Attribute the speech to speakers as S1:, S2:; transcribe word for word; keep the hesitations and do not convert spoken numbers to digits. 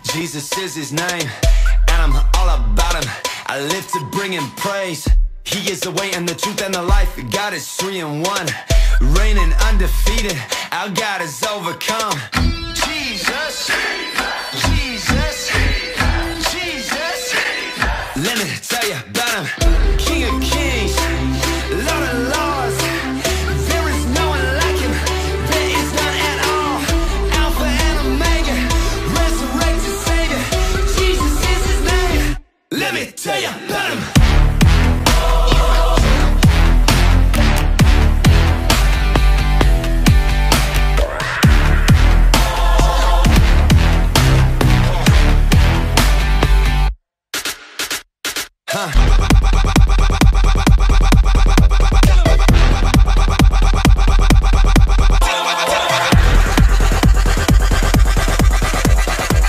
S1: Jesus is his name, and I'm all about him. I live to bring him praise. He is the way and the truth and the life. God is three in one, reigning undefeated. Our God is overcome. Jesus, Jesus, Jesus. Let me tell you about him. King of kings.